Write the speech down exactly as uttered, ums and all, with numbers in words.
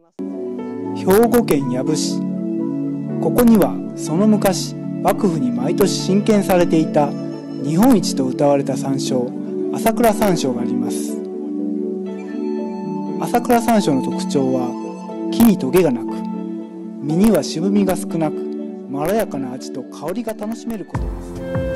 兵庫県養父市。ここにはその昔幕府に毎年進献されていた日本一と謳われた山椒、朝倉山椒があります。朝倉山椒の特徴は木にトゲがなく、実には渋みが少なく、まろやかな味と香りが楽しめることです。